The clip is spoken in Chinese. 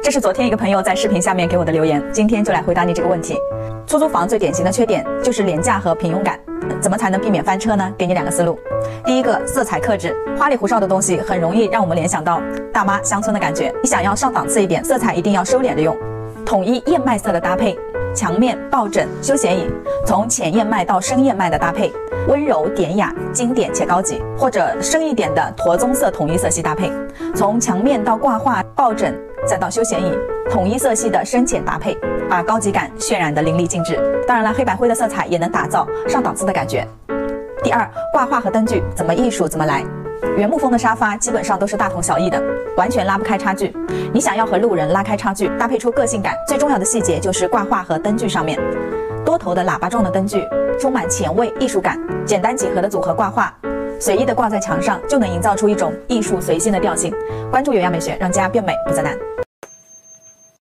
这是昨天一个朋友在视频下面给我的留言，今天就来回答你这个问题。出租房最典型的缺点就是廉价和平庸感，怎么才能避免翻车呢？给你2个思路。第一个，色彩克制，花里胡哨的东西很容易让我们联想到大妈乡村的感觉。你想要上档次一点，色彩一定要收敛着用，统一燕麦色的搭配，墙面、抱枕、休闲椅，从浅燕麦到深燕麦的搭配，温柔典雅、经典且高级，或者深一点的驼棕色统一色系搭配，从墙面到挂画、抱枕再到休闲椅，统一色系的深浅搭配，把高级感渲染得淋漓尽致。当然了，黑白灰的色彩也能打造上档次的感觉。第二，挂画和灯具怎么艺术怎么来。原木风的沙发基本上都是大同小异的，完全拉不开差距。你想要和路人拉开差距，搭配出个性感，最重要的细节就是挂画和灯具上面。多头的喇叭状的灯具充满前卫艺术感，简单几何的组合挂画，随意的挂在墙上，就能营造出一种艺术随心的调性。关注有样美学，让家变美不再难。